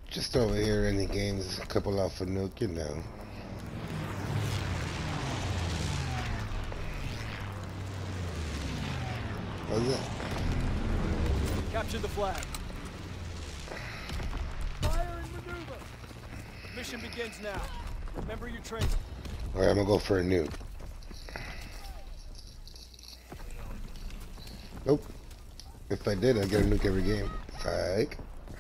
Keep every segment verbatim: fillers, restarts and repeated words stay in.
Just over here in the games, a couple off for Nuke, you know. What's that? Capture the flag. Fire and maneuver. Mission begins now. Remember your training. Alright, I'm gonna go for a nuke. Nope. If I did, I'd get a nuke every game. Psych.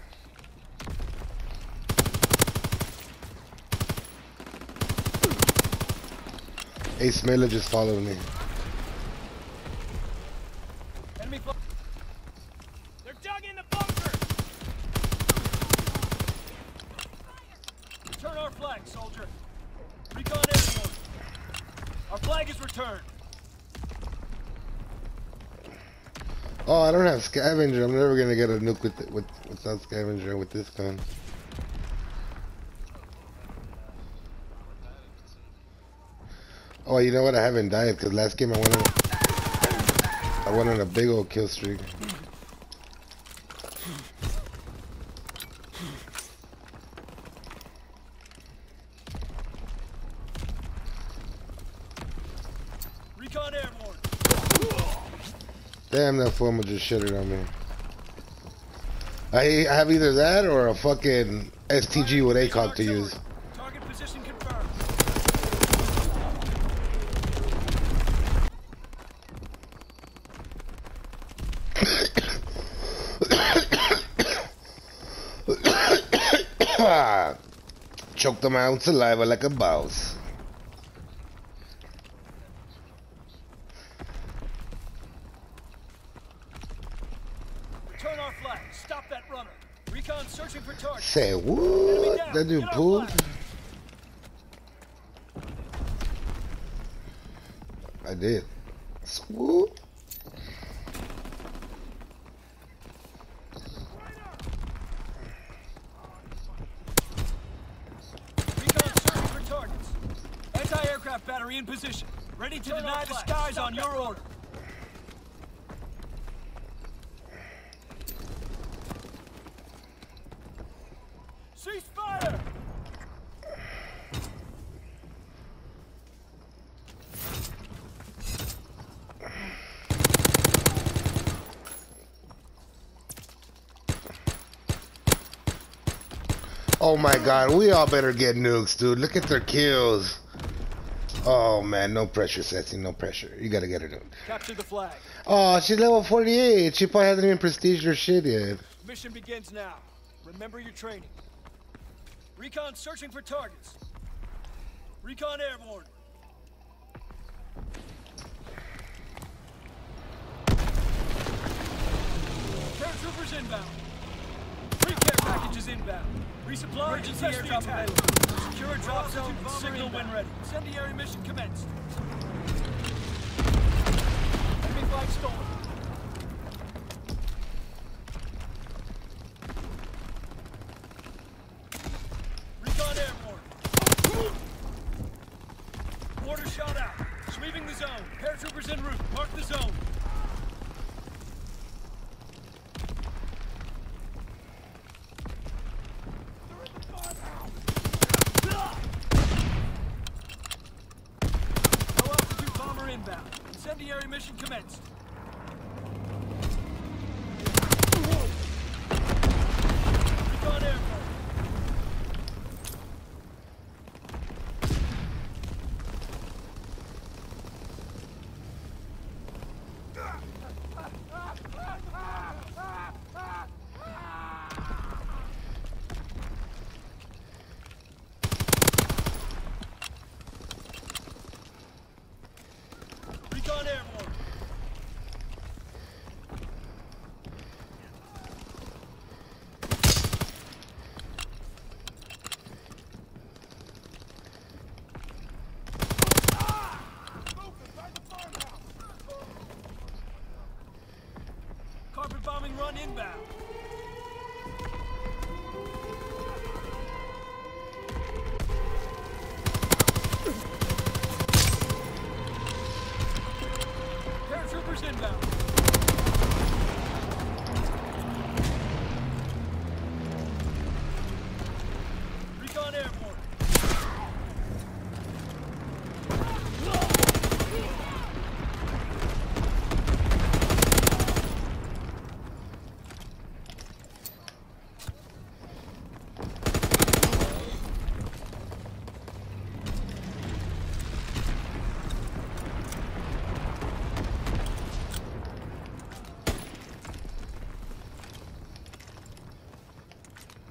Ace Miller just followed me. Enemy fl They're dug in the bunker! Return our flag, soldier. Recon everyone. Our flag is returned. Oh, I don't have scavenger. I'm never gonna get a nuke with with without scavenger with this gun. Oh, you know what? I haven't died because last game I went on I went on a big old kill streak. Recon airborne. Damn, that former just shitted on me. I I have either that or a fucking S T G with A C O G to use. Target position confirmed. Choke them out saliva like a boss. Return our flag. Stop that runner. Recon searching for targets. Say what? That dude pulled? I did. Swoop. Recon searching for targets. Anti-aircraft battery in position. Ready to deny the skies on your order. Cease fire! Oh my god, we all better get nukes, dude. Look at their kills. Oh man, no pressure, Setsy, no pressure. You gotta get her nuke. Capture the flag. Oh, she's level forty-eight. She probably hasn't even prestiged her shit yet. Mission begins now. Remember your training. Recon searching for targets. Recon airborne. Paratroopers inbound. Pre-care packages inbound. Resupply. Emergency airdrop available. Secure a drop zone and signal when ready. Incendiary mission commenced. Enemy flag stolen. Recon airborne. Mortar shot out. Sweeping the zone. Paratroopers en route. Mark the zone. Low altitude bomber inbound. Incendiary mission commenced.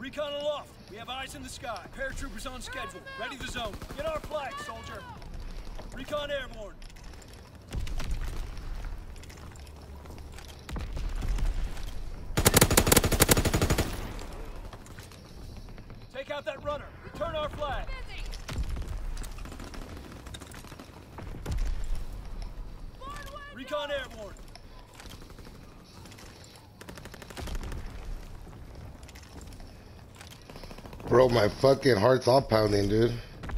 Recon aloft. We have eyes in the sky. Paratroopers on schedule. Ready the zone. Get our flag, soldier. Recon airborne. Take out that runner. Return our flag. Recon airborne. Bro, my fucking heart's all pounding, dude.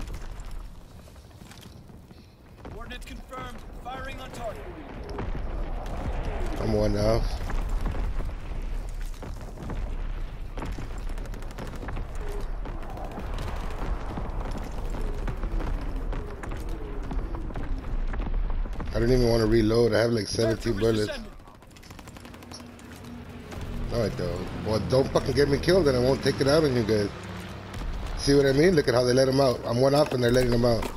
Coordinates confirmed. Firing on target. I'm one off. I don't even want to reload. I have like seventeen bullets. No, I don't. Well, don't fucking get me killed and I won't take it out on you guys. See what I mean? Look at how they let him out. I'm one off and they're letting him out.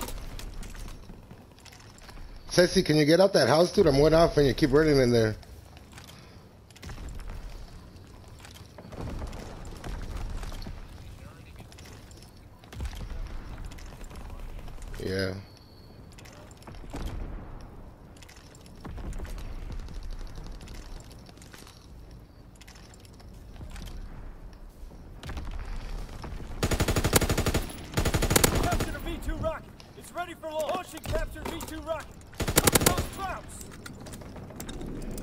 Ceci, can you get out that house, dude? I'm one off and you keep running in there. Yeah. Captured a V two rocket. It's ready for launch. Launching captured V two rocket. Those clouds.